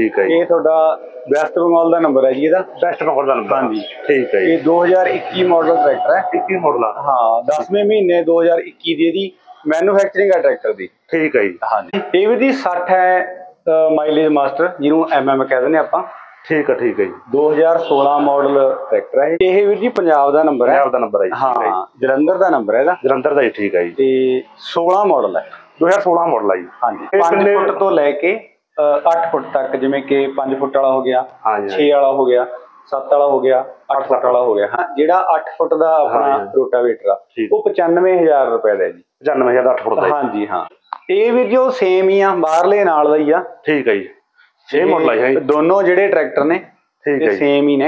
ठीक है ये थोड़ा वेस्ट बंगाल का नंबर है जी ਇਹਦਾ वेस्ट बंगाल का नंबर। हाँ जी ठीक है ये 2021 मॉडल ट्रैक्टर है 21 मॉडल। हाँ 10वें महीने 2021 ਦੀ ਇਹਦੀ ਮੈਨੂਫੈਕਚਰਿੰਗ ਹੈ ਟਰੈਕਟਰ ਦੀ। ठीक है जी। हाँ जी ਇਹ ਵੀ ਜੀ 60 ਹੈ ਮਾਈਲੇਜ ਮਾਸਟਰ ਜਿਹਨੂੰ MM ਕਹਿ ਦਿੰਦੇ ਆਪਾਂ। ठीक है जी। 2016 ਮਾਡਲ ਟਰੈਕਟਰ ਹੈ ਇਹ ਵੀਰ ਜੀ ਪੰਜਾਬ ਦਾ ਨੰਬਰ ਹੈ। पंजाब का नंबर है जी। ਹਾਂ ਜਲੰਧਰ ਦਾ ਨੰਬਰ ਹੈ ਇਹਦਾ। जलंधर का जी। ठीक है जी। ਤੇ 16 ਮਾਡਲ ਹੈ 2016 मॉडल है जी। हाँ जी 5 ਫੁੱਟ ਤੋਂ ਲੈ ਕੇ 8 ਫੁੱਟ ਤੱਕ ਜਿਵੇਂ ਕਿ 5 ਫੁੱਟ ਵਾਲਾ ਹੋ ਗਿਆ हाँ जी 6 ਵਾਲਾ ਹੋ ਗਿਆ 7 ਵਾਲਾ ਹੋ ਗਿਆ 8 ਫੁੱਟ ਵਾਲਾ ਹੋ ਗਿਆ। ਹਾਂ ਜਿਹੜਾ 8 ਫੁੱਟ ਦਾ ਆਪਣਾ ਰੋਟਾਵੇਟਰ ਆ ਉਹ 95000 ਰੁਪਏ ਦਾ ਹੈ ਜੀ। 95,000 8 फुट का। हाँ जी हाँ ਇਹ ਵੀ ਜੋ ਸੇਮ ਹੀ ਆ ਬਾਹਰਲੇ ਨਾਲ ਦਾ ਹੀ ਆ। ठीक है जी। 6 मॉडल है जी। ਦੋਨੋਂ ਜਿਹੜੇ ਟਰੈਕਟਰ ਨੇ ठीक है ਸੇਮ ਹੀ ਨੇ।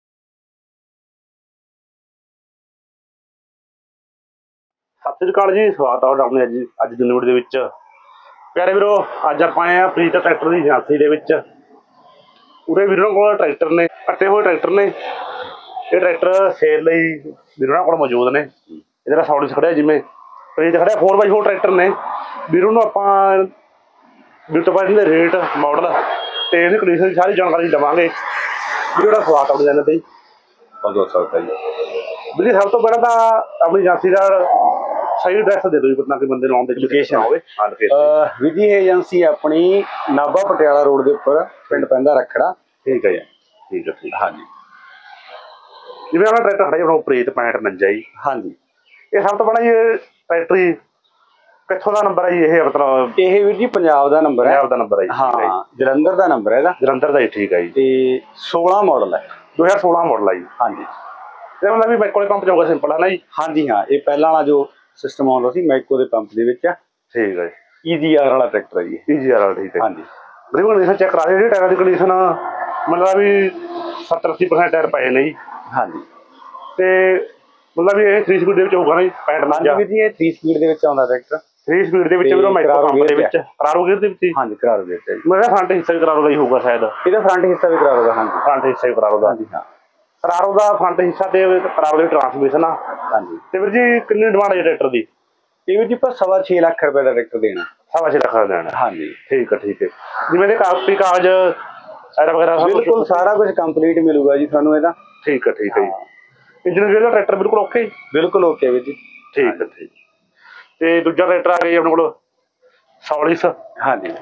ਸਤਿ ਸ੍ਰੀ ਅਕਾਲ ਜੀ, ਸਵਾਗਤ ਹੈ ਆਪਣੇ ਅੱਜ ਦੀ ਵੀਡੀਓ ਦੇ ਵਿੱਚ। ਪਿਆਰੇ ਵੀਰੋ, ਅੱਜ ਆਪਾਂ ਆਏ ਆ ਪ੍ਰੀਤ ਟਰੈਕਟਰ ਦੀ ਏਜੰਸੀ ਦੇ ਵਿੱਚ। ਉਰੇ ਵੀਰਾਂ ਕੋਲ ਟਰੈਕਟਰ ਨੇ, ਕੱਟੇ ਹੋਏ ਟਰੈਕਟਰ ਨੇ। ਇਹ ਟਰੈਕਟਰ ਸੇਲ ਲਈ ਵੀਰਾਂ ਕੋਲ ਮੌਜੂਦ ਨੇ। ਇਹਦਾ ਸੌਲਿਸ ਖੜਿਆ ਜਿਵੇਂ ਪ੍ਰੀਤ ਖੜਿਆ 4x4 ਟਰੈਕਟਰ ਨੇ। ਵੀਰੋਂ ਨੂੰ ਆਪਾਂ ਬਿਊਟੀਫਾਈਡ ਦੇ ਰੇਟ, ਮਾਡਲ ਤੇ ਇਹਦੀ ਕੰਡੀਸ਼ਨ ਦੀ ਸਾਰੀ ਜਾਣਕਾਰੀ ਦੇਵਾਂਗੇ। ਵੀਰੋ ਦਾ ਸਵਾਗਤ ਹੈ ਆਪਣੇ ਚੈਨਲ ਤੇ। ਬਹੁਤ ਸਵਾਗਤ ਹੈ ਜੀ ਵੀਰੇ। ਸਭ ਤੋਂ ਪਹਿਲਾਂ ਤਾਂ ਆਪਣੀ ਏਜੰਸੀ ਦਾ ਸਹੀ ਐਡਰੈਸ ਦੇ ਦਿਓ ਜੀ, ਪਤਾ ਕਿ ਬੰਦੇ ਨੂੰ ਆਉਣ ਦੀ ਲੋਕੇਸ਼ਨ ਹੋਵੇ। ਵੀਰ ਜੀ ਇਹ ਏਜੰਸੀ ਆਪਣੀ ਨਾਭਾ ਪਟਿਆਲਾ ਰੋਡ ਦੇ ਉੱਪਰ ਪਿੰਡ ਪੈਂਦਾ ਰੱਖੜਾ। ਠੀਕ ਹੈ ਜੀ। ਠੀਕ ਹੈ ਠੀਕ। ਹਾਂਜੀ ਜਿਵੇਂ ਆਪਣਾ ਟਰੈਕਟਰ ਖੜਾ ਜੀ ਆਪਣਾ ਪ੍ਰੀਤ 6549 ਜੀ। ਹਾਂਜੀ ਇਹ ਸਭ ਤੋਂ ਪਹਿਲਾਂ ਜੀ ਟਰੈਕਟਰ ਜੀ ਕਿੱਥੋਂ ਦਾ ਨੰਬਰ ਹੈ ਜੀ? ਇਹ ਮਤਲਬ ਇਹ ਵੀਰ ਜੀ ਪੰਜਾਬ ਦਾ ਨੰਬਰ ਹੈ। ਪੰਜਾਬ ਦਾ ਨੰਬਰ ਹੈ ਜੀ। ਹਾਂ ਜਲੰਧਰ ਦਾ ਨੰਬਰ ਹੈ ਇਹਦਾ। ਜਲੰਧਰ ਦਾ ਜੀ। ਠੀਕ ਹੈ ਜੀ। ਤੇ 16 ਮਾਡਲ ਹੈ 2016 ਮਾਡਲ ਹੈ ਜੀ। ਹਾਂਜੀ ਇਹ ਮਤਲਬ ਵੀ ਮੈਕੋ ਦੇ ਪੰਪ ਜਾਊਗਾ ਸਿੰਪਲ ਹੈ ਨਾ ਜੀ? ਹਾਂਜੀ ਹਾਂ ਇਹ ਪਹਿਲਾਂ ਵਾਲਾ ਜੋ ਸਿਸਟਮ ਆਉਂਦਾ ਸੀ ਮੈਕੋ ਦੇ ਪੰਪ ਦੇ ਵਿੱਚ। ਠੀਕ ਹੈ ਜੀ। EGR ਵਾਲਾ ਟਰੈਕਟਰ ਹੈ ਜੀ। EGR ਵਾਲਾ। ਠੀਕ ਹੈ। ਹਾਂਜੀ ਬੜੀ ਕੰਡੀਸ਼ਨ ਚੈੱਕ ਕਰਾ ਲਈ। ਟਾਇਰਾਂ ਦੀ ਕੰਡੀਸ਼ਨ ਮਤਲਬ ਵੀ 70-80% ਟਾਇਰ ਪਏ ਨੇ ਜੀ। ਹਾਂਜੀ ਤੇ ਮਤਲਬ ਵੀ ਇਹ 3 ਸਪੀਡ ਦੇ ਵਿੱਚ ਹੋਊਗਾ ਨਾ ਜੀ? 65 ਵੀਰ ਜੀ ਇਹ 3 ਸਪੀਡ ਦੇ ਵਿੱਚ ਆਉਂਦਾ ਟਰੈਕਟਰ। 3 ਸਪੀਡ ਦੇ ਵਿੱਚ ਵੀਰੋ ਮੈਕੋ ਪੰਪ ਦੇ ਵਿੱਚ ਕਰਾਰੋ ਗੇਅਰ ਦੇ ਵਿੱਚ। ਹਾਂਜੀ ਕਰਾਰੋ ਗੇਅਰ ਤੇ ਮੇਰਾ ਫਰੰਟ ਹਿੱਸਾ ਵੀ ਕਰਾਰੋ ਦਾ ਹੀ ਹੋਊਗਾ ਸ਼ਾਇਦ। ਇਹਦਾ ਫਰੰਟ ਹਿੱਸਾ ਵੀ ਕਰਾਰੋ ਦਾ। ਹਾਂਜੀ ਫਰੰਟ ਹਿੱਸਾ ਵੀ ਕਰਾਰੋ ਦਾ। ਹਾਂਜੀ ਹਾਂ ਕਰਾਰੋ ਦਾ ਫਰੰਟ ਹਿੱਸਾ ਤੇ ਕਰਾਰੋ ਦੀ ਟਰਾਂਸਮਿਸ਼ਨ ਆ। ਹਾਂਜੀ ਤੇ ਵੀਰ ਜੀ ਕਿੰਨੀ ਡਿਮਾਂਡ ਹੈ ਟਰੈਕਟਰ ਦੀ? ਇਹ ਵੀਰ ਜੀ ਪਰ 6.5 ਲੱਖ ਰੁਪਏ ਦਾ ਟਰੈਕਟਰ ਦੇਣਾ। 6.5 ਲੱਖ ਦਾ ਦੇਣਾ। ਹਾਂਜੀ ਠੀਕ ਹੈ ਠੀਕ ਹੈ। ਜਿਵੇਂ ਦੇ ਕਾਪੀ ਕਾਗਜ਼ ਐਰਾ ਵਗੈਰਾ ਬਿਲਕੁਲ ਸਾਰਾ ਕੁਝ ਕੰਪਲੀਟ ਮਿਲੂਗਾ ਜੀ ਤੁਹਾਨੂੰ ਇਹਦਾ। ਠੀਕ ਹੈ ਠੀਕ ਹੈ ਜੀ। ਇੰਜਨ ਗੇਅਰ ਦਾ ਟਰੈਕਟਰ ਬਿਲਕੁਲ ਓਕੇ? ਬਿਲਕੁਲ ਓਕੇ ਵੀਰ ਜੀ। ਠੀਕ ਹੈ ਠੀਕ। ਤੇ ਦੂਜਾ ਟਰੈਕਟਰ ਆ ਗਿਆ ਜੀ ਆਪਣੇ ਕੋਲ ਸੌਲਿਸ। ਹਾਂਜੀ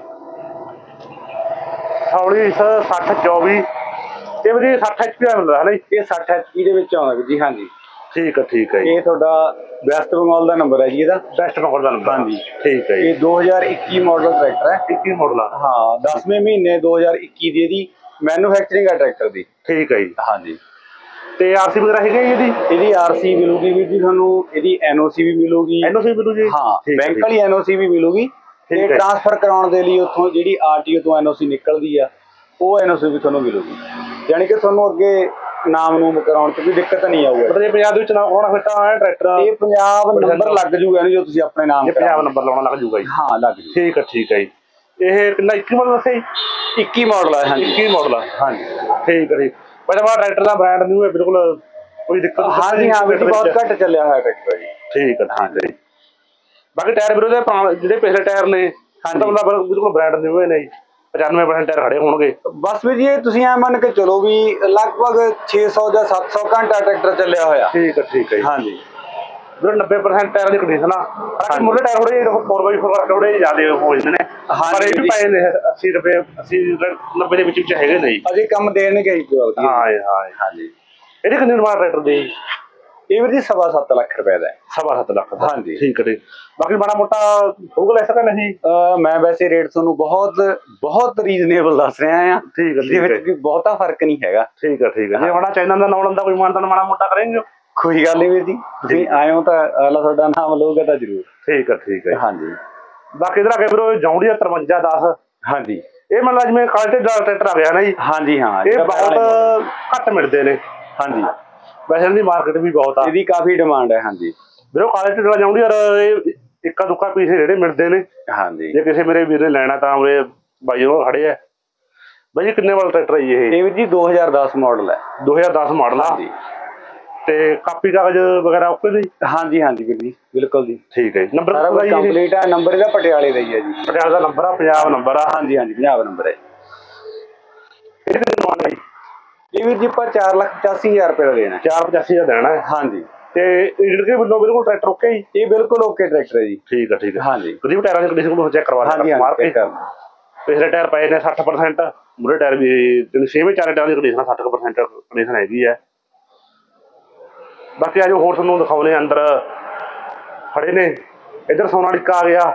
ਸੌਲਿਸ 6024। ਇਹ ਵੀ 60 HP ਦਾ ਮਿਲਦਾ ਹੈ ਨਾ ਜੀ? ਇਹ 60 HP ਦੇ ਵਿੱਚ ਆਉਂਦਾ ਜੀ। ਹਾਂਜੀ ਠੀਕ ਹੈ ਠੀਕ ਹੈ ਜੀ। ਇਹ ਤੁਹਾਡਾ ਵੈਸਟ ਬੰਗਾਲ ਦਾ ਨੰਬਰ ਹੈ ਜੀ ਇਹਦਾ। ਵੈਸਟ ਬੰਗਾਲ ਦਾ ਨੰਬਰ। ਹਾਂਜੀ ਠੀਕ ਹੈ ਜੀ। ਇਹ 2021 ਮਾਡਲ ਟਰੈਕਟਰ ਹੈ। 21 ਮਾਡਲ ਆ। ਹਾਂ 10ਵੇਂ ਮਹੀਨੇ 2021 ਦੀ ਇਹਦੀ ਮੈਨੂਫੈਕਚਰਿੰਗ ਹੈ ਟਰੈਕਟਰ ਦੀ। ਠੀਕ ਹੈ ਜੀ। ਹਾਂਜੀ ਤੇ RC ਵਗੈਰਾ ਹੈਗੀ ਜੀ ਇਹਦੀ? ਇਹਦੀ RC ਮਿਲੂਗੀ ਵੀਰ ਜੀ ਤੁਹਾਨੂੰ। ਇਹਦੀ NOC ਵੀ ਮਿਲੂਗੀ। NOC ਮਿਲੂ ਜੀ? ਹਾਂ ਬੈਂਕ ਵਾਲੀ NOC ਵੀ ਮਿਲੂਗੀ। ਤੇ ਟ੍ਰਾਂਸਫਰ ਕਰਾਉਣ ਦੇ ਲਈ ਉੱਥੋਂ ਜਿਹੜੀ RTO ਤੋਂ NOC ਨਿਕਲਦੀ ਆ ਉਹ NOC ਵੀ ਤੁਹਾਨੂੰ ਮਿਲੂਗੀ। ਯਾਨੀ ਕਿ ਤੁਹਾਨੂੰ ਅੱਗੇ ਨਾਮ ਨੂੰ ਕਰਾਉਣ 'ਚ ਵੀ ਦਿੱਕਤ ਨਹੀਂ ਆਊਗੀ। ਮਤਲਬ ਇਹ ਪੰਜਾਬ ਦੇ ਵਿੱਚ ਨਾਮ ਕਰਾਉਣਾ ਫਿਰ ਤਾਂ ਟਰੈਕਟਰ ਇਹ ਪੰਜਾਬ ਨੰਬਰ ਲੱਗ ਜੂਗਾ ਇਹਨੂੰ ਜੋ ਤੁਸੀਂ ਆਪਣੇ ਨਾਮ ਪੰਜਾਬ ਨੰਬਰ ਲਾਉਣਾ ਲੱਗ ਜੂਗਾ ਜੀ। ਹਾਂ ਲੱਗ ਜੂ। ਠੀਕ ਹੈ ਠੀਕ ਹੈ ਜੀ। ਇਹ ਕਿੰਨਾ 21 ਮਾਡਲ ਦੱਸਿਆ ਜੀ? 21 ਮਾਡਲ ਹੈ। ਹਾਂਜੀ 21 ਮਾਡਲ ਆ। ਹਾਂਜੀ ਠੀਕ ਹੈ ਜੀ। ਪਹਿਲਾਂ ਟਰੈਕਟਰ ਦਾ ਬ੍ਰਾਂਡ ਨਿਊ ਹੈ ਬਿਲਕੁਲ, ਕੋਈ ਦਿੱਕਤ ਨਹੀਂ? ਹਾਂਜੀ ਹਾਂ ਵੀਰ ਜੀ ਬਹੁਤ ਘੱਟ ਚੱਲਿਆ ਹੋਇਆ ਟਰੈਕਟਰ ਜੀ। ਠੀਕ ਹੈ ਠੀਕ ਹੈ ਜੀ। ਬਾਕੀ ਟਾਇਰ ਵੀਰੋ ਦੇ ਜਿਹੜੇ ਪਿਛਲੇ ਟਾਇਰ ਨੇ ਮਤਲਬ ਬਿਲਕੁਲ ਬ੍ਰਾਂਡ ਨਿਊ ਨੇ ਜੀ। 95% ਟਾਇਰ ਖੜੇ ਹੋਣਗੇ। ਬਸ ਵੀਰ ਜੀ ਇਹ ਤੁਸੀਂ ਐ ਮੰਨ ਕੇ ਚਲੋ ਵੀ ਲਗਭਗ 600 ਜਾਂ 700 ਘੰਟਾ ਟਰੈਕਟਰ ਚੱਲਿਆ ਹੋਇਆ। ਠੀਕ ਹੈ ਠੀਕ ਹੈ ਜੀ। ਹਾਂਜੀ ਵੀਰੋ 90% ਟਾਇਰਾਂ ਦੀ ਕੰਡੀਸ਼ਨ ਆ। ਮੁੱਢਲੇ ਟਾਇਰ ਥੋੜੇ 4x4 ਥੋੜੇ ਜ਼ਿਆਦਾ ਹੋ ਜਾਂਦੇ ਨੇ, ਪਰ ਇਹ ਵੀ ਪਏ ਨੇ 80 ਰੁਪਏ 80 90 ਦੇ ਵਿੱਚ ਹੈਗੇ ਨੇ ਜੀ। ਅਜੇ ਕੰਮ ਦੇਣਗੇ ਜੀ। ਹਾਂ ਹਾਂ ਹਾਂਜੀ। ਇਹਦੀ ਕਿੰਨੀ ਡਿਮਾਂਡ ਟਰੈਕਟਰ ਦੀ? ਇਹ ਵੀਰ ਜੀ 7.5 ਲੱਖ ਰੁਪਏ ਦਾ। 7.5 ਲੱਖ ਦਾ। ਹਾਂਜੀ ਠੀਕ ਹੈ ਜੀ। ਬਾਕੀ ਮਾੜਾ ਮੋਟਾ ਹੋਊਗਾ ਲੈ ਸਕਦਾ ਨਹੀਂ? ਮੈਂ ਵੈਸੇ ਰੇਟ ਤੁਹਾਨੂੰ ਬਹੁਤ ਰੀਜ਼ਨੇਬਲ ਦੱਸ ਰਿਹਾ ਆ। ਠੀਕ ਹੈ ਇਹਦੇ ਵਿੱਚ ਵੀ ਬਹੁਤਾ ਫਰਕ ਨਹੀਂ ਹੈਗਾ। ਠੀਕ ਹੈ ਠੀਕ ਹੈ। ਜੇ ਮਾੜਾ ਚੈਨਲ ਦਾ ਨਾਮ ਲੰਦਾ ਕੋਈ ਮਾਨਤਾ ਮਾੜਾ ਮੋਟਾ ਕਰਾਂਗੇ? ਕੋਈ ਗੱਲ ਨਹੀਂ ਵੀਰ ਜੀ, ਤੁਸੀਂ ਆਏ ਹੋ ਤਾਂ ਅਗਲਾ ਤੁਹਾਡਾ ਨਾਮ ਲਊਗਾ ਤਾਂ ਜ਼ਰੂਰ। ਠੀਕ ਹੈ ਠੀਕ ਹੈ। ਹਾਂਜੀ ਬਾਕੀ ਇਧਰ ਆ ਕੇ ਵੀਰੋ ਜੌਂਡੀਆ 5310। ਹਾਂਜੀ ਇਹ ਮਤਲਬ ਜਿਵੇਂ ਕੁਆਲਿਟੀ ਦਾ ਟਰੈਕਟਰ ਆ ਗਿਆ ਨਾ ਜੀ? ਹਾਂਜੀ ਹਾਂ ਇਹ ਬਹੁਤ ਘੱਟ ਮਿਲਦੇ ਨੇ। ਹਾਂਜੀ ਵੈਸੇ ਇਹਦੀ ਮਾਰਕੀਟ ਵੀ ਬਹੁਤ ਆ, ਇਹਦੀ ਕਾਫੀ ਡਿਮਾਂਡ ਹੈ। ਹਾਂਜੀ ਵੀਰੋ ਕੁਆਲਿਟੀ ਦਾ ਜੌਂਡੀਆ ਇੱਕਾ ਦੁੱਕਾ ਪੀਸ ਜਿਹੜੇ ਮਿਲਦੇ ਨੇ। ਹਾਂਜੀ ਜੇ ਕਿਸੇ ਮੇਰੇ ਵੀਰ ਨੇ ਲੈਣਾ ਤਾਂ ਉਰੇ ਬਾਈ ਉਹ ਖੜੇ ਆ। ਬਾਈ ਜੀ ਕਿੰਨੇ ਵਾਲਾ ਟਰੈਕਟਰ ਹੈ ਜੀ ਇਹ? ਇਹ ਵੀਰ ਜੀ 2010 ਮਾਡਲ ਹੈ। 2010 ਮਾਡਲ ਆ। ਤੇ ਕਾਪੀ ਕਾਗਜ਼ ਵਗੈਰਾ ਓਕੇ ਜੀ? ਹਾਂਜੀ ਹਾਂਜੀ ਵੀਰ ਜੀ ਬਿਲਕੁਲ ਜੀ। ਠੀਕ ਹੈ ਜੀ। ਨੰਬਰ ਸਾਰਾ ਕੁਝ ਕੰਪਲੀਟ ਹੈ। ਨੰਬਰ ਇਹਦਾ ਪਟਿਆਲੇ ਦਾ ਹੀ ਹੈ ਜੀ। ਪਟਿਆਲੇ ਦਾ ਨੰਬਰ ਆ, ਪੰਜਾਬ ਨੰਬਰ ਆ। ਹਾਂਜੀ ਹਾਂਜੀ ਪੰਜਾਬ ਨੰਬਰ ਹੈ। ਇਹਦੇ ਕਿੰਨੀ ਡਿਮਾਂਡ ਹੈ ਜੀ? ਇਹ ਵੀਰ ਜੀ ਆਪਾਂ 4,85,000 ਰੁਪਏ ਦਾ ਦੇਣਾ 485 ਦਾ ਦੇਣਾ ਹੈ। ਹਾਂਜੀ। ਤੇ ਇੰਜਨ ਗੇਅਰ ਵੱਲੋਂ ਬਿਲਕੁਲ ਟਰੈਕਟਰ ਓਕੇ ਜੀ? ਇਹ ਬਿਲਕੁਲ ਓਕੇ ਟਰੈਕਟਰ ਹੈ ਜੀ। ਠੀਕ ਹੈ ਠੀਕ ਹੈ। ਹਾਂਜੀ। ਕਦੀ ਵੀ ਟਾਇਰਾਂ ਦੀ ਕੰਡੀਸ਼ਨ ਨੂੰ ਚੈੱਕ ਕਰਵਾ ਹਾਂਜੀ ਮਾਰ ਕੇ। ਪਿਛਲੇ ਟਾਇਰ ਪਏ ਨੇ 60%, ਮੂਹਰੇ ਟਾਇਰ ਵੀ ਛੇਵੇਂ ਚਾਰੇ ਟਾਇਰਾਂ ਦੀ ਕੰਡੀਸ਼ਨ 60% ਕੰਡੀਸ਼ਨ ਹੈਗੀ ਹੈ। ਬਾਕੀ ਅੱਜ ਹੋਰ ਤੁਹਾਨੂੰ ਦਿਖਾਉਣੇ ਅੰਦਰ ਖੜੇ ਨੇ। ਇੱਧਰ ਸੋਨਾਲੀਕਾ ਆ ਗਿਆ।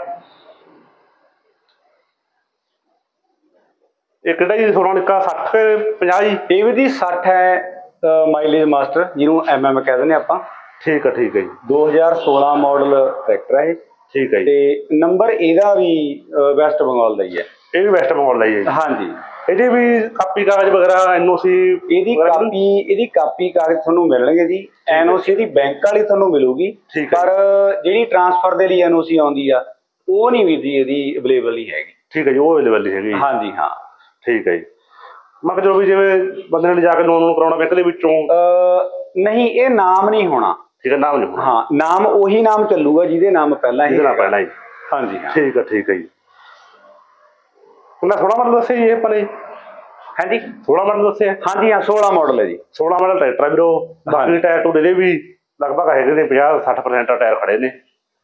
ਇਹ ਕਿਹੜਾ ਜੀ ਸੋਨਾਲੀਕਾ 60 50 ਜੀ? ਇਹ ਵੀ ਜੀ 60 ਹੈ ਮਾਈਲੇਜ ਮਾਸਟਰ, ਜਿਹਨੂੰ MM ਕਹਿ ਦਿੰਦੇ ਆਪਾਂ। ਠੀਕ ਹੈ ਠੀਕ ਹੈ ਜੀ। 2016 ਮਾਡਲ ਟਰੈਕਟਰ ਹੈ ਇਹ। ਠੀਕ ਹੈ ਜੀ। ਤੇ ਨੰਬਰ ਇਹਦਾ ਵੀ ਵੈਸਟ ਬੰਗਾਲ ਦਾ ਹੀ ਹੈ। ਇਹ ਵੀ ਵੈਸਟ ਬੰਗਾਲ ਦਾ ਹੀ ਹੈ ਜੀ? ਹਾਂਜੀ। ਇਹਦੀ ਵੀ ਕਾਪੀ ਕਾਗਜ਼ ਵਗੈਰਾ NOC? ਇਹਦੀ ਕਾਪੀ ਕਾਗਜ਼ ਤੁਹਾਨੂੰ ਮਿਲਣਗੇ ਜੀ। NOC ਦੀ ਬੈਂਕ ਵਾਲੀ ਤੁਹਾਨੂੰ ਮਿਲੂਗੀ, ਪਰ ਜਿਹੜੀ ਟਰਾਂਸਫਰ ਦੇ ਲਈ NOC ਆਉਂਦੀ ਆ ਉਹ ਨਹੀਂ ਵੀਰ ਜੀ ਇਹਦੀ ਅਵੇਲੇਬਲ ਨਹੀਂ ਹੈਗੀ। ਠੀਕ ਹੈ ਜੀ, ਉਹ ਅਵੇਲੇਬਲ ਨਹੀਂ ਹੈਗੀ? ਹਾਂਜੀ ਹਾਂ। ਠੀਕ ਹੈ ਜੀ। ਮੈਂ ਕਿਹਾ ਚਲੋ ਵੀ ਜਿਵੇਂ ਬੰਦੇ ਨੇ ਜਾ ਕੇ ਲੋਨ ਨੂੰ ਕਰਾਉਣਾ ਬੈਂਕ ਦੇ ਵਿੱਚੋਂ? ਨਹੀਂ, ਇਹ ਨਾਮ ਨਹੀਂ ਹੋਣਾ। ਠੀਕ ਹੈ, ਨਾਮ ਨਹੀਂ ਹੋਣਾ। ਹਾਂ, ਨਾਮ ਉਹੀ ਨਾਮ ਚੱਲੂਗਾ ਜਿਹਦੇ ਨਾਮ ਪਹਿਲਾਂ ਹੀ। ਪਹਿਲਾਂ ਹੀ? ਹਾਂਜੀ। ਠੀਕ ਹੈ ਠੀਕ ਹੈ ਜੀ। ਉਹਨਾਂ 16 ਮਾਡਲ ਦੱਸਿਆ ਜੀ ਇਹ ਆਪਾਂ ਨੇ? ਹਾਂਜੀ, 16 ਮਾਡਲ ਦੱਸਿਆ? ਹਾਂਜੀ ਹਾਂ, 16 ਮਾਡਲ ਹੈ ਜੀ। 16 ਮਾਡਲ ਟਰੈਕਟਰ ਹੈ ਵੀਰੋ। ਬਾਕੀ ਟਾਇਰ ਟੂਰ ਇਹਦੇ ਵੀ ਲਗਭਗ ਹੈਗੇ ਨੇ 50-60% ਟਾਇਰ ਖੜੇ ਨੇ।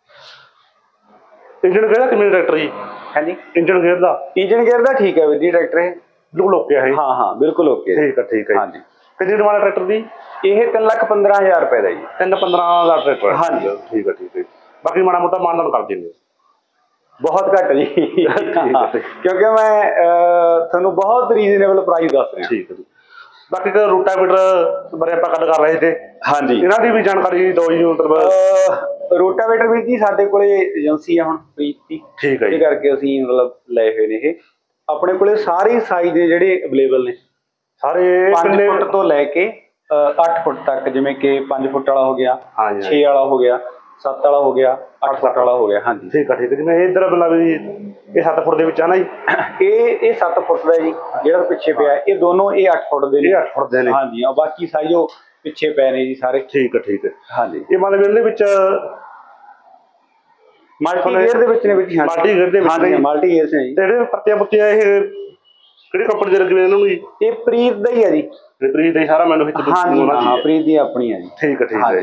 ਇੰਜਨ ਗੇਅਰ ਦਾ ਕਿਵੇਂ ਟਰੈਕਟਰ ਜੀ? ਹਾਂਜੀ, ਇੰਜਨ ਗੇਅਰ ਦਾ? ਇੰਜਨ ਗੇਅਰ ਦਾ ਠੀਕ ਹੈ ਵੀਰ ਜੀ ਟਰੈਕਟਰ ਇਹ। ਬਿਲਕੁਲ ਓਕੇ ਹੈ? ਹਾਂ, ਬਿਲਕੁਲ ਓਕੇ। ਠੀਕ ਹੈ ਠੀਕ ਹੈ। ਹਾਂਜੀ। ਕਿੰਨੀ ਡਿਮਾਂਡ ਹੈ ਟਰੈਕਟਰ ਦੀ? ਇਹ 3,15,000 ਰੁਪਏ ਦਾ ਜੀ। 3-15 ਦਾ ਟਰੈਕਟਰ? ਹਾਂਜੀ। ਠੀਕ ਹੈ ਠੀਕ ਹੈ। ਬਾਕੀ ਮਾੜਾ ਮੋਟਾ ਮਾਨਦਾਨ ਕਰ ਦਿੰਦੇ? ਬਹੁਤ ਘੱਟ ਜੀ, ਕਿਉਂਕਿ ਮੈਂ ਤੁਹਾਨੂੰ ਬਹੁਤ ਰੀਜ਼ਨੇਬਲ ਪ੍ਰਾਈਸ ਦੱਸ ਰਿਹਾ। ਠੀਕ ਹੈ ਜੀ। ਬਾਕੀ ਰੋਟਾਵੇਟਰ ਬਾਰੇ ਆਪਾਂ ਗੱਲ ਕਰ ਰਹੇ ਸੀ। ਹਾਂਜੀ, ਇਹਨਾਂ ਦੀ ਵੀ ਜਾਣਕਾਰੀ ਦਿਓ ਜੀ। ਮਤਲਬ ਰੋਟਾਵੇਟਰ ਵੀ ਜੀ ਸਾਡੇ ਕੋਲੇ ਏਜੰਸੀ ਆ ਹੁਣ ਪ੍ਰੀਤ ਦੀ। ਠੀਕ ਹੈ ਜੀ। ਇਹ ਕਰਕੇ ਅਸੀਂ ਮਤਲਬ ਲਏ ਹੋਏ ਨੇ ਇਹ। ਆਪਣੇ ਕੋਲੇ ਸਾਰੇ ਸਾਈਜ਼ ਦੇ ਜਿਹੜੇ ਅਵੇਲੇਬਲ ਨੇ, ਸਾਰੇ 5 ਫੁੱਟ ਤੋਂ ਲੈ ਕੇ 8 ਫੁੱਟ ਤੱਕ, ਜਿਵੇਂ ਕਿ 5 ਫੁੱਟ ਵਾਲਾ ਹੋ ਗਿਆ, 6 ਵਾਲਾ ਹੋ ਗਿਆ, 7 ਵਾਲਾ ਹੋ ਗਿਆ, 8 ਫੁੱਟ ਵਾਲਾ ਹੋ ਗਿਆ। ਹਾਂਜੀ, ਠੀਕ ਹੈ ਠੀਕ ਹੈ। ਜਿਵੇਂ ਇੱਧਰ ਮਤਲਬ ਇਹ 7 ਫੁੱਟ ਦੇ ਵਿੱਚ ਆ ਨਾ ਜੀ? ਇਹ 7 ਫੁੱਟ ਦਾ ਜੀ, ਜਿਹੜਾ ਪਿੱਛੇ ਪਿਆ ਇਹ ਦੋਨੋਂ ਇਹ 8 ਫੁੱਟ ਦੇ ਨੇ। ਇਹ 8 ਫੁੱਟ ਦੇ ਨੇ? ਹਾਂਜੀ। ਬਾਕੀ ਸਾਈਜ਼ ਉਹ ਪਿੱਛੇ ਪਏ ਨੇ ਜੀ ਸਾਰੇ। ਠੀਕ ਹੈ ਠੀਕ ਹੈ। ਹਾਂਜੀ, ਇਹ ਮਤਲਬ ਇਹਦੇ ਵਿੱਚ ਮਲਟੀ ਗੇਅਰ ਦੇ ਵਿੱਚ ਨੇ ਵੀਰ ਜੀ? ਮਲਟੀ ਗੇਅਰ ਦੇ ਵਿੱਚ? ਹਾਂਜੀ, ਮਲਟੀ ਗੇਅਰ ਨੇ ਜੀ। ਤੇ ਜਿਹੜੇ ਪੱਤੀਆਂ ਪੁੱਤੀਆਂ ਇਹ ਕਿਹੜੀ ਕੰਪਨੀ ਦੇ ਲੱਗੇ ਨੇ ਇਹਨਾਂ ਨੂੰ ਜੀ? ਇਹ ਪ੍ਰੀਤ ਦਾ ਹੀ ਹੈ ਜੀ। ਪ੍ਰੀਤ ਦਾ ਹੀ ਸਾਰਾ ਮੈਨੂੰ ਵਿੱਚ? ਹਾਂ, ਪ੍ਰੀਤ ਦੀ ਆਪਣੀ ਹੈ ਜੀ। ਠੀਕ ਹੈ ਠੀਕ ਹੈ ਜੀ।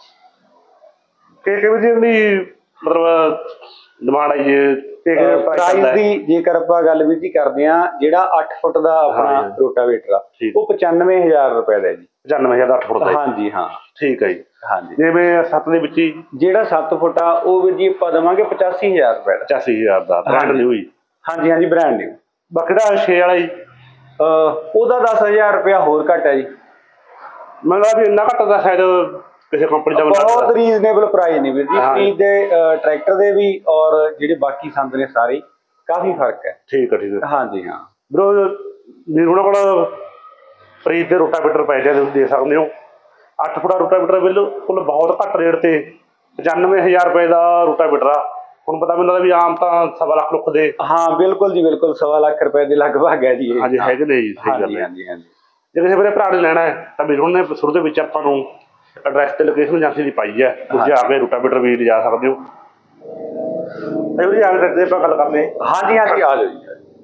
ਕਿਵੇਂ ਜੀ ਇਹਦੀ ਮਤਲਬ ਡਿਮਾਂਡ ਆਈ ਜੀ? ਪ੍ਰਾਈਸ ਦੀ ਜੇਕਰ ਆਪਾਂ ਗੱਲ ਵੀਰ ਜੀ ਕਰਦੇ ਆ, ਜਿਹੜਾ 8 ਫੁੱਟ ਦਾ ਆਪਣਾ ਰੋਟਾਵੇਟਰ ਆ ਉਹ 95,000 ਰੁਪਏ ਦਾ ਜੀ। 95,000 ਦਾ 8 ਫੁੱਟ ਦਾ? ਹਾਂਜੀ ਹਾਂ। ਠੀਕ ਹੈ ਜੀ। ਹਾਂਜੀ। ਜਿਵੇਂ 7 ਦੇ ਵਿੱਚ ਹੀ ਜਿਹੜਾ 7 ਫੁੱਟ ਆ ਉਹ ਵੀਰ ਜੀ ਆਪਾਂ ਦੇਵਾਂਗੇ 85,000 ਰੁਪਏ ਦਾ। 85,000 ਦਾ ਬ੍ਰਾਂਡ ਨਿਊ ਹੀ? ਹਾਂਜੀ, ਬ੍ਰਾਂਡ ਨਿਊ। ਬਾਕੀ ਜਿਹੜਾ 6 ਵਾਲਾ ਜੀ? ਉਹਦਾ 10,000 ਰੁਪਇਆ ਹੋਰ ਘੱਟ ਹੈ ਜੀ। ਮੈਨੂੰ ਲੱਗਦਾ ਵੀ ਇੰਨਾ ਘੱਟ ਦਾ ਸ਼ਾਇਦ ਕਿਸੇ ਕੰਪਨੀ ਦਾ ਬਹੁਤ ਰੀਜ਼ਨੇਬਲ ਪ੍ਰਾਈਸ ਨੇ ਵੀਰ ਜੀ। ਪ੍ਰੀਤ ਦੇ ਟਰੈਕਟਰ ਦੇ ਵੀ ਔਰ ਜਿਹੜੇ ਬਾਕੀ ਸੰਦ ਨੇ ਸਾਰੇ ਕਾਫੀ ਫਰਕ ਹੈ। ਠੀਕ ਹੈ ਠੀਕ ਹੈ। ਹਾਂਜੀ ਹਾਂ ਵੀਰੋ, ਵੀਰ ਉਹਨਾਂ ਕੋਲ ਪ੍ਰੀਤ ਦੇ ਰੋਟਾਵੇਟਰ ਪਏ ਨੇ, ਤੁਸੀਂ ਦੇਖ ਸਕਦੇ ਹੋ। 8 ਫੁੱਟ ਰੋਟਾਵੇਟਰ ਬਿਲਕੁਲ ਬਹੁਤ ਘੱਟ ਰੇਟ ਤੇ 95,000 ਰੁਪਏ ਦਾ ਰੋਟਾਵੇਟਰ ਆ। ਹੁਣ ਪਤਾ ਮੈਨੂੰ ਵੀ ਆਮ ਤਾਂ 1.25 ਲੱਖ ਰੁਪਏ ਦੇ? ਹਾਂ, ਬਿਲਕੁਲ ਜੀ ਬਿਲਕੁਲ 1.25 ਲੱਖ ਰੁਪਏ ਦੇ ਲਗਭਗ ਹੈ ਜੀ। ਹਾਂਜੀ, ਹੈਗੇ ਨੇ ਜੀ। ਹਾਂਜੀ ਹਾਂਜੀ ਹਾਂਜੀ। ਜੇ ਕਿਸੇ ਮੇਰੇ ਭਰਾ ਨੇ ਲੈਣਾ ਹੈ ਤਾਂ ਵੀਰ ਉਹਨੇ ਸ਼ੁਰੂ ਦੇ ਵਿੱਚ ਆਪਾਂ ਨੂੰ ਐਡਰੈਸ ਤੇ ਲੋਕੇਸ਼ਨ ਏਜੰਸੀ ਦੀ ਪਾਈ ਹੈ, ਤੁਸੀਂ ਆ ਕੇ ਰੋਟਾਵੇਟਰ ਵੀ ਲਿਜਾ ਸਕਦੇ ਹੋ। ਇਹੋ ਜਿਹੀ ਆ ਕੇ ਆਪਾਂ ਗੱਲ ਕਰਦੇ ਹਾਂ। ਹਾਂਜੀ ਹਾਂਜੀ, ਆ ਜਾਓ ਜੀ।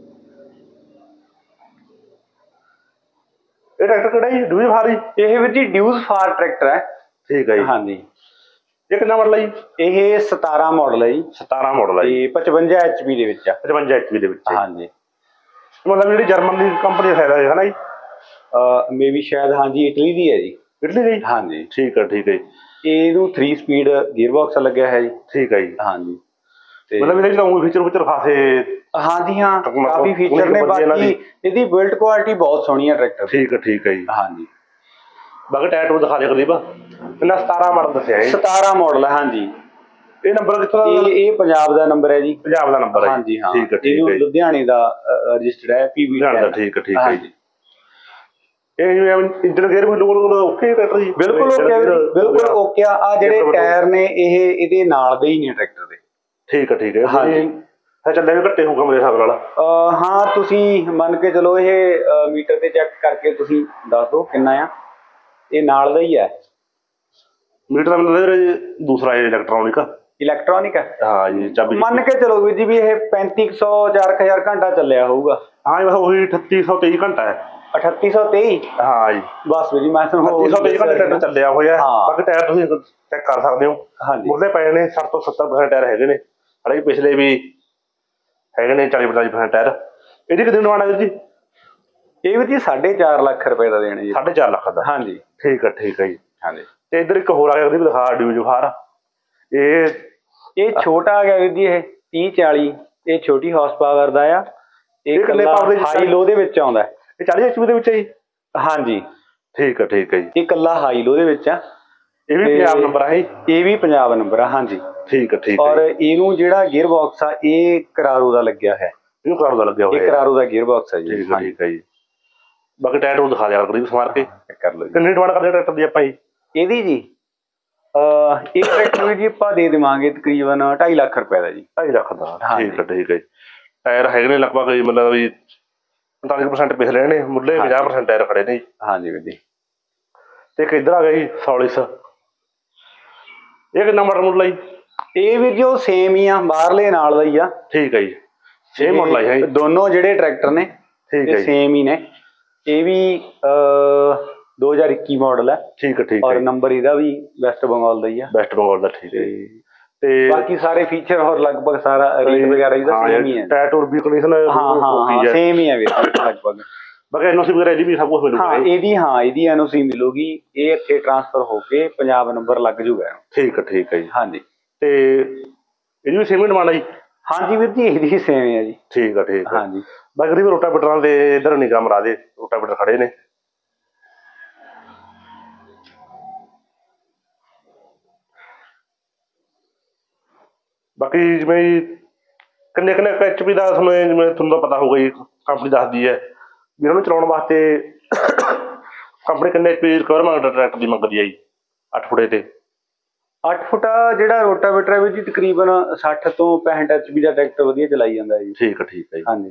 ਇਹ ਟਰੈਕਟਰ ਕਿਹੜਾ ਜੀ? ਡਿਊਜ਼ ਫਾਰ ਜੀ? ਇਹ ਵੀਰ ਜੀ ਡਿਊਜ਼ ਫਾਰ ਟਰੈਕਟਰ ਹੈ। ਠੀਕ ਹੈ ਜੀ। ਹਾਂਜੀ। ਇਹ ਕਿੰਨਾ ਮਾਡਲ ਹੈ ਜੀ? ਇਹ 17 ਮਾਡਲ ਹੈ ਜੀ। 17 ਮਾਡਲ ਹੈ ਜੀ। 55 HP ਦੇ ਵਿੱਚ ਆ। 55 HP ਦੇ ਵਿੱਚ? ਹਾਂਜੀ। ਮਤਲਬ ਜਿਹੜੀ ਜਰਮਨ ਦੀ ਕੰਪਨੀ ਦਾ ਹੈ ਨਾ ਜੀ? ਮੇਬੀ ਸ਼ਾਇਦ, ਹਾਂਜੀ, ਇਟਲੀ ਦੀ ਹੈ ਜੀ। ਇਟਲੀ ਦੀ? ਹਾਂਜੀ। ਠੀਕ ਹੈ ਠੀਕ ਹੈ। ਇਹਨੂੰ 3 ਸਪੀਡ ਗੀਅਰ ਬਾਕਸ ਲੱਗਿਆ ਹੈ ਜੀ। ਠੀਕ ਹੈ ਜੀ। ਹਾਂਜੀ। ਮਤਲਬ ਇਹਦੇ ਵਿੱਚ ਫੀਚਰ ਖਾਸੇ? ਹਾਂਜੀ ਹਾਂ, ਕਾਫੀ ਫੀਚਰ ਨੇ। ਬਾਕੀ ਇਹਦੀ ਬਿਲਡ ਕੁਆਲਿਟੀ ਬਹੁਤ ਸੋਹਣੀ ਹੈ ਟਰੈਕਟਰ। ਠੀਕ ਹੈ ਠੀਕ ਹੈ ਜੀ। ਹਾਂਜੀ। ਬਾਕੀ ਟਾਇਰ ਟੂਰ ਦਿਖਾ ਦਿਓ ਕਰੀਬ। ਇਹਨਾਂ 17 ਮਾਡਲ ਦੱਸਿਆ ਜੀ? 17 ਮਾਡਲ ਹੈ। ਹਾਂਜੀ। ਇਹ ਨੰਬਰ ਕਿੱਥੋਂ ਦਾ? ਇਹ ਪੰਜਾਬ ਦਾ ਨੰਬਰ ਹੈ ਜੀ। ਪੰਜਾਬ ਦਾ ਨੰਬਰ ਹੈ? ਹਾਂਜੀ ਹਾਂ। ਠੀਕ ਹੈ ਠੀਕ ਹੈ। ਲੁਧਿਆਣੇ ਦਾ ਰਜਿਸਟਰਡ ਹੈ, PV ਦਾ। ਠੀਕ ਹੈ ਠੀਕ ਹੈ ਜੀ। ਇਹ ਇੰਜਨ ਗੇਅਰ ਵੀ ਬਿਲਕੁਲ ਓਕੇ ਟਰੈਕਟਰ ਜੀ? ਬਿਲਕੁਲ ਓਕੇ, ਬਿਲਕੁਲ ਓਕੇ ਆ। ਜਿਹੜੇ ਟਾਇਰ ਨੇ ਇਹ ਇਹਦੇ ਨਾਲ ਦੇ ਹੀ ਨੇ ਟਰੈਕਟਰ ਦੇ। ਠੀਕ ਹੈ ਠੀਕ ਹੈ। ਹਾਂਜੀ। ਚੱਲਿਆ ਵੀ ਘੱਟੇ ਹੋਊਗਾ ਮੇਰੇ ਹਿਸਾਬ ਨਾਲ? ਹਾਂ, ਤੁਸੀਂ ਮੰਨ ਕੇ ਚਲੋ ਇਹ ਮੀਟਰ ਤੇ ਚੈੱਕ ਕਰਕੇ ਤੁਸੀਂ ਦੱਸ ਦਿਓ ਕਿੰਨਾ ਆ। ਇਹ ਨਾਲ ਦਾ ਹੀ ਹੈ ਮੀਟਰ ਦਾ। ਮੈਨੂੰ ਦੂਸਰਾ ਇਲੈਕਟ੍ਰੋਨਿਕ ਹੈ। ਹਾਂ ਜੀ। ਚਾਬੀ ਮੰਨ ਕੇ ਚਲੋ ਵੀਰ ਜੀ ਵੀ ਇਹ 3500 4000 ਘੰਟਾ ਚੱਲਿਆ ਹੋਊਗਾ। ਹਾਂ ਜੀ, ਬਸ ਉਹੀ 3823 ਘੰਟਾ ਹੈ। 3823 ਹਾਂ ਜੀ, ਬਸ ਵੀਰ ਜੀ ਮੈਂ ਤੁਹਾਨੂੰ 3823 ਘੰਟੇ ਟਰੈਕਟਰ ਚੱਲਿਆ ਹੋਇਆ। ਹਾਂ। ਬਾਕੀ ਟਾਇਰ ਤੁਸੀਂ ਚੈੱਕ ਕਰ ਸਕਦੇ ਹੋ, ਹਾਂਜੀ ਮੁੱਢਲੇ ਪਏ ਨੇ 60 ਤੋਂ 70% ਟਾਇਰ ਹੈਗੇ ਨੇ, ਹਲੇ ਪਿਛਲੇ ਵੀ ਹੈਗੇ ਨੇ 40-45% ਟਾਇਰ। ਇਹਦੀ ਕਿੰਨੀ ਡਿਮਾਂਡ ਹੈ ਵੀਰ ਜੀ? ਇਹ ਵੀਰ ਜੀ 4.5 ਲੱਖ ਰੁਪਏ ਦਾ ਦੇਣਾ ਜੀ। 4.5 ਲੱਖ ਦਾ? ਹਾਂਜੀ ਠੀਕ ਹੈ ਜੀ। ਹਾਂਜੀ। ਤੇ ਇੱਧਰ ਇੱਕ ਹੋਰ ਆ ਗਿਆ, ਉਹਦੀ ਵੀ ਦਿਖਾ ਡਿਊ ਜੁਖਾਰ। ਇਹ ਛੋਟਾ ਆ ਗਿਆ ਵੀਰ ਜੀ, ਇਹ 30-40, ਇਹ ਛੋਟੀ ਹਾਰਸ ਪਾਵਰ ਦਾ ਆ। ਇਹ ਕਿੰਨੇ ਪਾਵਰ ਦੇ ਹਾਈ ਲੋ ਦੇ ਵਿੱਚ ਆਉਂਦਾ। ਇਹ 40 HP ਦੇ ਵਿੱਚ ਹੈ ਜੀ? ਹਾਂਜੀ ਠੀਕ ਹੈ ਜੀ। ਇਹ ਇਕੱਲਾ ਹਾਈ ਲੋ ਦੇ ਵਿੱਚ ਆ। ਇਹ ਵੀ ਪੰਜਾਬ ਨੰਬਰ ਆ ਜੀ? ਇਹ ਵੀ ਪੰਜਾਬ ਨੰਬਰ ਆ, ਹਾਂਜੀ। ਠੀਕ ਹੈ। ਔਰ ਇਹਨੂੰ ਜਿਹੜਾ ਗੇਅਰ ਬਾਕਸ ਆ ਇਹ ਕਰਾਰੋ ਦਾ ਲੱਗਿਆ ਹੈ। ਇਹਨੂੰ ਕਰਾਰੋ ਦਾ ਲੱਗਿਆ ਹੋਇਆ? ਇਹ ਕਰਾਰੋ ਦਾ ਗੇਅਰ ਬਾਕਸ ਹੈ ਜੀ। ਠੀਕ ਹੈ ਜੀ। ਬਾਕੀ ਟਾਇਰ ਨੂੰ ਦਿਖਾ ਦਿਆ ਕਰੀਬ ਸਮਾਰ ਕੇ ਕਰ ਲਓ ਜੀ। ਕਿੰਨੀ ਡਿਮਾਂਡ ਕਰਦੇ ਟਰੈਕਟਰ ਦੀ ਆਪਾਂ ਜੀ? ਇਹਦੀ ਜੀ ਇਹ ਟਰੈਕਟਰ ਜੀ ਆਪਾਂ ਦੇ ਦੇਵਾਂਗੇ ਤਕਰੀਬਨ 2.5 ਲੱਖ ਰੁਪਏ ਦਾ ਜੀ। 2.5 ਲੱਖ ਦਾ? ਠੀਕ ਹੈ ਜੀ। ਟਾਇਰ ਹੈਗੇ ਨੇ ਲਗਭਗ ਮਤਲਬ ਵੀ 45% ਪਿਛਲੇ ਨੇ, ਮੁੱਢਲੇ 50% ਟਾਇਰ ਖੜੇ ਨੇ ਜੀ। ਹਾਂਜੀ ਵੀਰ ਜੀ। ਤੇ ਇੱਕ ਇੱਧਰ ਆ ਗਿਆ ਜੀ ਸੋਲਿਸ, ਇਹ ਕਿੰਨਾ ਮਾਡਲ ਮੁੱਢਲਾ ਜੀ? ਇਹ ਵੀਰ ਜੀ ਉਹ ਸੇਮ ਹੀ ਆ, ਬਾਹਰਲੇ ਨਾਲ ਦਾ ਹੀ ਆ। ਠੀਕ ਹੈ ਜੀ, ਸੇਮ ਮਾਡਲ ਹੈ ਜੀ ਦੋਨੋਂ ਜਿਹੜੇ ਟਰੈਕਟਰ ਨੇ। ਠੀਕ ਹੈ, ਸੇਮ ਹੀ ਨੇ। ਇਹ ਵੀ 2021 ਮਾਡਲ ਹੈ। ਠੀਕ ਹੈ। ਔਰ ਨੰਬਰ ਇਹਦਾ ਵੀ ਵੈਸਟ ਬੰਗਾਲ ਦਾ ਹੀ ਆ। ਵੈਸਟ ਬੰਗਾਲ ਦਾ? ਠੀਕ ਹੈ। ਤੇ ਬਾਕੀ ਸਾਰੇ ਫੀਚਰ ਔਰ ਲਗਭਗ ਸਾਰਾ ਰੇਟ ਵਗੈਰਾ ਇਹਦਾ ਸੇਮ ਹੀ ਹੈ। ਟਾਇਰ ਟੂਰ ਵੀ ਕੰਡੀਸ਼ਨ ਹਾਂ ਸੇਮ ਹੀ ਹੈ ਵੀਰ ਲਗਭਗ। ਬਾਕੀ ਐਨਓਸੀ ਵਗੈਰਾ ਇਹਦੀ ਵੀ ਸਭ ਕੁਝ ਮਿਲੂਗਾ? ਇਹਦੀ ਐਨਓਸੀ ਮਿਲੂਗੀ। ਇਹ ਇੱਥੇ ਟ੍ਰਾਂਸਫਰ ਹੋ ਕੇ ਪੰਜਾਬ ਨੰਬਰ ਲੱਗ ਜੂਗਾ। ਠੀਕ ਹੈ ਜੀ। ਹਾਂਜੀ। ਤੇ ਇਹਦੀ ਵੀ ਸੇਮ ਡਿਮਾਂਡ ਹੈ ਜੀ? ਹਾਂਜੀ ਵੀਰ ਜੀ, ਇਹਦੀ ਸੇਮ ਹੈ ਜੀ। ਠੀਕ ਹੈ। ਹਾਂਜੀ। ਬਾਕੀ ਰੋਟਾਵੇਟਰਾਂ ਦੇ ਇੱਧਰ ਨਿਗਾਹ ਮਰਾ ਦੇ, ਰੋਟਾਵੇਟਰ ਖੜੇ ਨੇ। ਬਾਕੀ ਜਿਵੇਂ ਕਿੰਨੇ HP ਦਾ ਤੁਹਾਨੂੰ ਤਾਂ ਪਤਾ ਹੋਊਗਾ ਜੀ, ਕੰਪਨੀ ਦੱਸਦੀ ਹੈ ਵੀ ਇਹਨਾਂ ਨੂੰ ਚਲਾਉਣ ਵਾਸਤੇ ਕੰਪਨੀ ਕਿੰਨੇ HP ਰਿਕੁਆਇਰਮੈਂਟ ਟਰੈਕਟਰ ਦੀ ਮੰਗਦੀ ਹੈ ਜੀ 8 ਫੁੱਟੇ ਤੇ? 8 ਫੁੱਟਾ ਜਿਹੜਾ ਰੋਟਾਵੇਟਰ ਹੈ ਵੀਰ ਜੀ ਤਕਰੀਬਨ 60 ਤੋਂ 65 HP ਦਾ ਟਰੈਕਟਰ ਵਧੀਆ ਚਲਾਈ ਜਾਂਦਾ ਹੈ ਜੀ। ਠੀਕ ਹੈ ਜੀ। ਹਾਂਜੀ।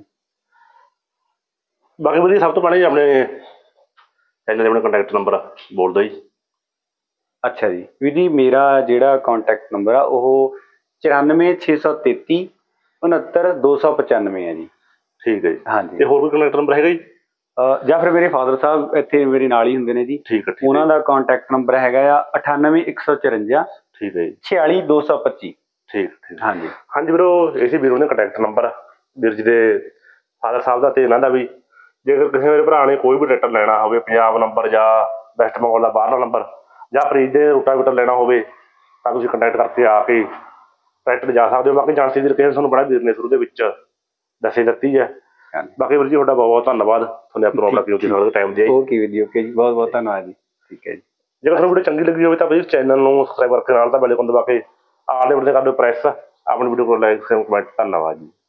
ਬਾਕੀ ਵਧੀਆ ਸਭ ਤੋਂ ਪਹਿਲਾਂ ਜੀ ਆਪਣੇ ਚੈਨਲ ਦੇ ਆਪਣੇ ਕੰਟੈਕਟ ਨੰਬਰ ਬੋਲ ਦਿਓ ਜੀ। ਅੱਛਾ ਜੀ ਵੀਰ ਜੀ, ਮੇਰਾ ਜਿਹੜਾ ਕੰਟੈਕਟ ਨੰਬਰ ਆ ਉਹ 94 633 69 295 ਹੈ ਜੀ। ਠੀਕ ਹੈ ਜੀ। ਹਾਂਜੀ। ਤੇ ਹੋਰ ਕੋਈ ਕੰਟੈਕਟ ਨੰਬਰ ਹੈਗਾ ਜੀ? ਜਾਂ ਫਿਰ ਮੇਰੇ ਫਾਦਰ ਸਾਹਿਬ ਇੱਥੇ ਮੇਰੇ ਨਾਲ ਹੀ ਹੁੰਦੇ ਨੇ ਜੀ। ਠੀਕ ਹੈ। ਉਹਨਾਂ ਦਾ ਕੰਟੈਕਟ ਨੰਬਰ ਹੈਗਾ ਆ 98154। ਠੀਕ ਹੈ ਜੀ। 46225। ਠੀਕ। ਹਾਂਜੀ ਵੀਰੋ, ਇਸੇ ਵੀਰੋ ਨੇ ਕੰਟੈਕਟ ਨੰਬਰ ਵੀਰ ਜੀ ਦੇ ਫਾਦਰ ਸਾਹਿਬ ਦਾ ਤੇ ਇਹਨਾਂ ਦਾ ਵੀ। ਜੇਕਰ ਕਿਸੇ ਮੇਰੇ ਭਰਾ ਨੇ ਕੋਈ ਵੀ ਟਰੈਕਟਰ ਲੈਣਾ ਹੋਵੇ, ਪੰਜਾਬ ਨੰਬਰ ਜਾਂ ਵੈਸਟ ਬੰਗਾਲ ਦਾ ਬਾਹਰਲਾ ਨੰਬਰ ਜਾਂ ਫਰੀਦ ਦੇ ਰੋਟਾਵੇਟਰ ਲੈਣਾ ਹੋਵੇ, ਤਾਂ ਤੁਸੀਂ ਕੰਟੈਕਟ ਕਰਕੇ ਆ ਕੇ ਟਰੈਕਟਰ ਜਾ ਸਕਦੇ ਹੋ। ਬਾਕੀ ਏਜੰਸੀ ਦੀ ਲੋਕੇਸ਼ਨ ਤੁਹਾਨੂੰ ਬੜਾ ਵੀਰ ਨੇ ਸ਼ੁਰੂ ਦੇ ਵਿੱਚ ਦਿੱਤੀ ਹੈ। ਬਾਕੀ ਵੀਰ ਜੀ ਤੁਹਾਡਾ ਬਹੁਤ ਬਹੁਤ ਧੰਨਵਾਦ, ਤੁਹਾਨੂੰ ਆਪਣਾ ਟਾਈਮ ਦਿਆ ਜੀ। ਓਕੇ ਵੀਰ ਜੀ, ਓਕੇ ਜੀ, ਬਹੁਤ ਬਹੁਤ ਧੰਨਵਾਦ ਜੀ। ਠੀਕ ਹੈ ਜੀ। ਜੇਕਰ ਤੁਹਾਨੂੰ ਵੀਡੀਓ ਚੰਗੀ ਲੱਗੀ ਹੋਵੇ ਤਾਂ ਪਲੀਜ਼ ਚੈਨਲ ਨੂੰ ਸਬਸਕ੍ਰਾਈਬ ਕਰਕੇ ਨਾਲ ਤਾਂ ਬੈਲ ਆਈਕਨ ਦਬਾ ਕੇ ਆਲ ਦੇ ਬਟਨ ਤੇ ਕਰ ਦਿਓ ਪ੍ਰੈਸ। ਆਪਣੀ ਵੀਡੀਓ ਕੋਲ ਲਾਈਕ ਕਮੈਂਟ। ਧੰਨਵਾਦ ਜੀ।